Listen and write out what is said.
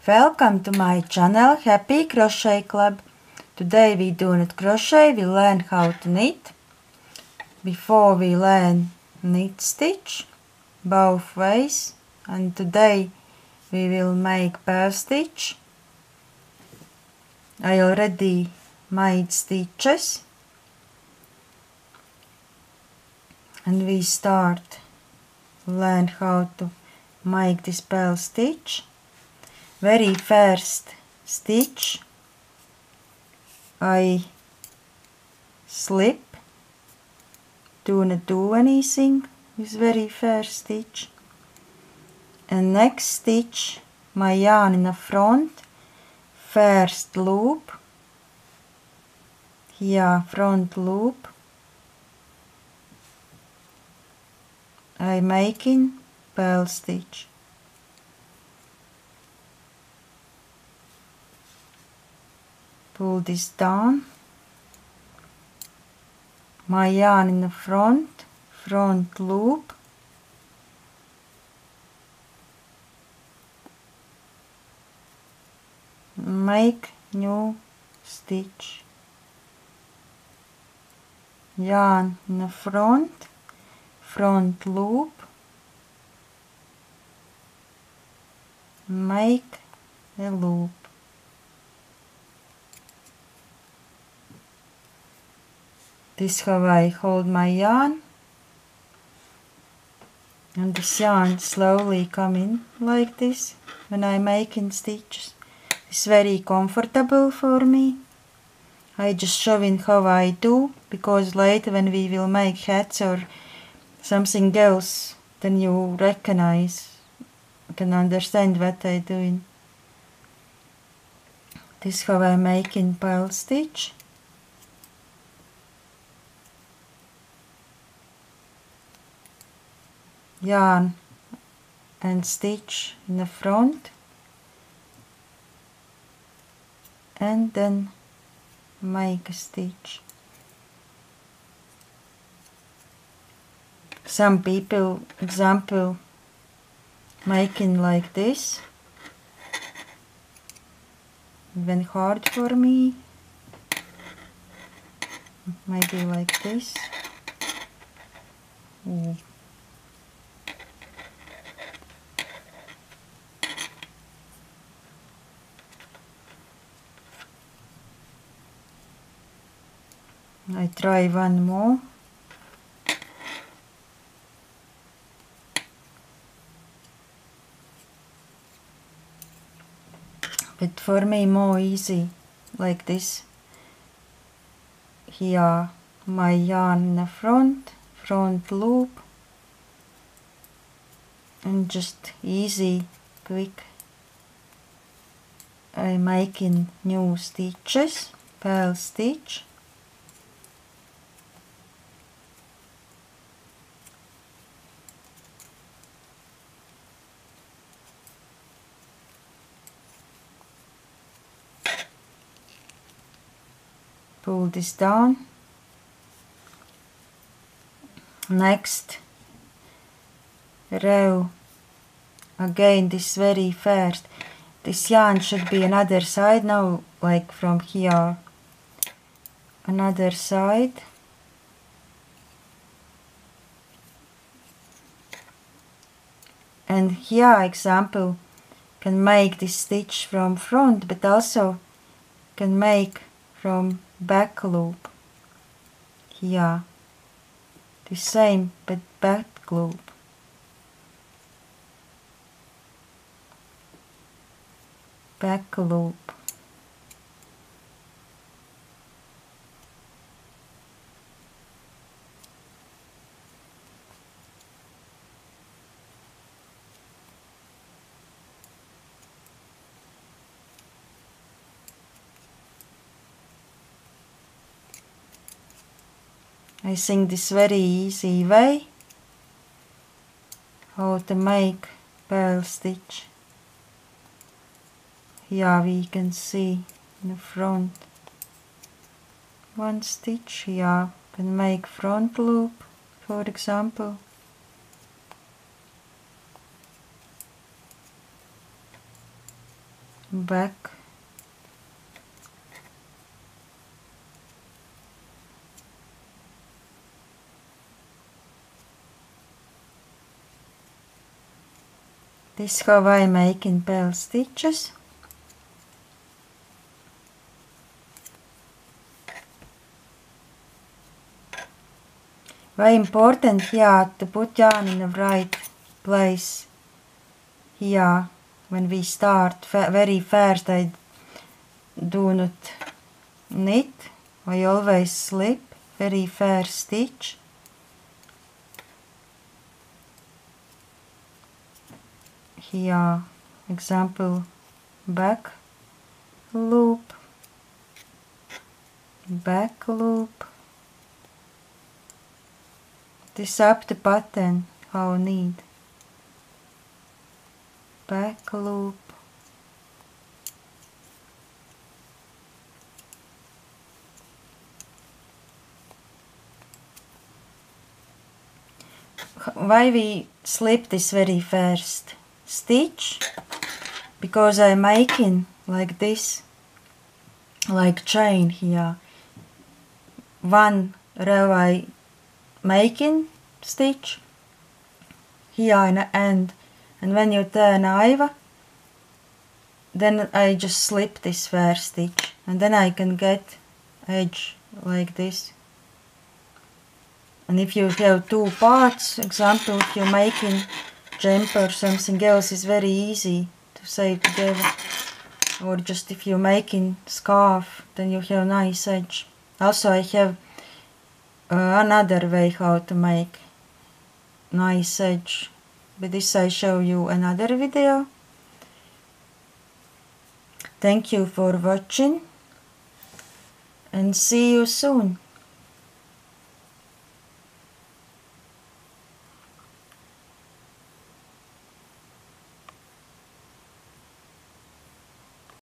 Welcome to my channel Happy Crochet Club. Today we do not crochet, we learn how to knit. Before we learn knit stitch both ways, and today we will make purl stitch. I already made stitches and we start learn how to make this purl stitch. Very first stitch I slip, do not do anything with very first stitch, and next stitch my yarn in the front, first loop, here front loop, I making purl stitch. Pull this down, my yarn in the front loop, make new stitch, yarn in the front loop, make a loop. This is how I hold my yarn, and this yarn slowly come in like this when I'm making stitches. It's very comfortable for me. I just showing how I do, because later when we will make hats or something else, then you recognize, can understand what I'm doing. This is how I'm making purl stitch. Yarn and stitch in the front, and then make a stitch. Some people, example, making like this, even hard for me, maybe like this. Ooh. I try one more. But for me more easy like this. Here my yarn in the front loop, and just easy, quick. I'm making new stitches, purl stitch. Pull this down. Next row, again this very first, this yarn should be another side now, like from here, another side, and here example can make this stitch from front, but also can make from back loop, here the same but back loop. Back loop. I think this very easy way how to make purl stitch. Here we can see in the front one stitch. Here can make front loop, for example. back, this is how I make in Purl stitches. Very important here to put yarn in the right place. Here, when we start very first, I do not knit. I always slip very first stitch. Here, example, back loop, back loop. This up the pattern how I need. Back loop. Why we slip this very first stitch? Because I'm making like this, like chain here. One row I making stitch here in the end, and when you turn over, then I just slip this first stitch, and then I can get edge like this. And if you have two parts, example, if you're making jumper or something else, is very easy to sew together. Or just if you're making scarf, then you have nice edge. Also I have another way how to make nice edge, but this I show you another video. Thank you for watching and see you soon.